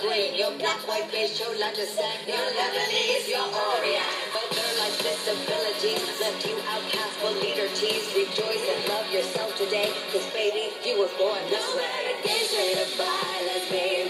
green, your black, white, beige, chola descent, your Lebanese, your Orient. Whether life's disabilities left you outcast for leader tease, rejoice and love yourself today, cause baby, you were born this way. Can't say goodbye, let's be